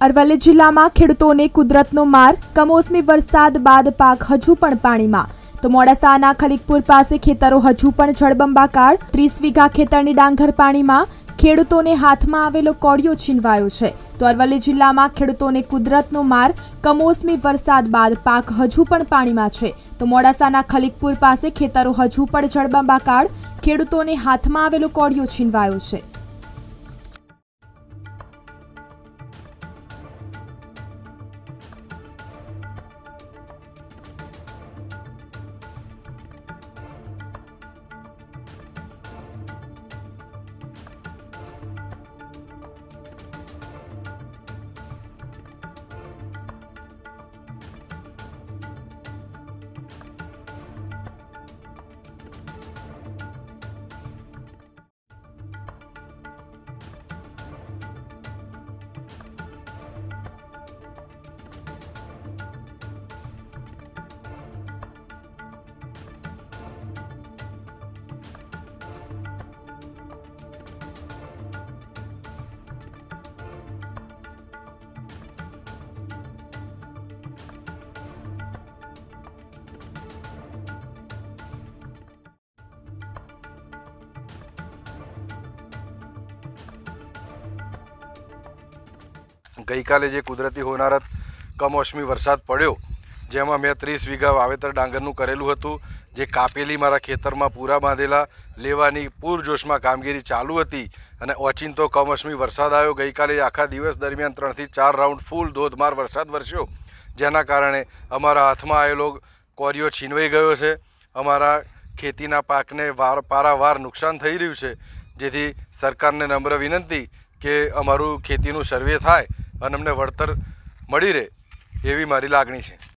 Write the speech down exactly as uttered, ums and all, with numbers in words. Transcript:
અરવલ્લી જિલ્લામાં ખેડૂતોને કુદરતનો માર। કમોસમી વરસાદ બાદ પાક હજુ પણ પાણીમાં। તો મોડાસાના ખલીકપુર પાસે ખેતરો હજુ પણ જળબંબાકાર। ત્રીસ વીઘા ખેતરની ડાંગર પાણીમાં। ખેડૂતોને હાથમાં આવેલો કોળિયો છીનવાયો છે। તો અરવલ્લી જિલ્લામાં ખેડૂતોને કુદરતનો માર। કમોસમી વરસાદ બાદ પાક હજુ પણ પાણીમાં છે। તો મોડાસાના ખલીકપુર પાસે ખેતરો હજુ પણ જળબંબાકાર। ખેડૂતોને હાથમાં આવેલો કોળિયો છીનવાયો છે। गई काले जे कुदरती होनारत कमोसमी वरसाद पड़्यो जेमां मैं तीस वीघा वावेतर डांगरनुं करेलुं हतुं। जे कापेली मारा खेतर में पूरा बांधेला लेवानी पूरजोश में कामगीरी चालू हती अने ओचिंतो कमोसमी वरसाद आव्यो। गई काले आखा दिवस दरमियान त्रण थी चार राउंड फूल धोधमार वरसाद वरस्यो, जेना कारणे अमारा हाथमां आवेलो कोरियो छीनवाई गयो छे। अमारा खेतीना पाकने वार पारावार नुकसान थई रह्युं छे, जेथी सरकारने नम्र विनंती के अमारुं खेतीनुं सर्वे थाय अने अमने वळतर मळी रहे एवी मारी लागणी छे।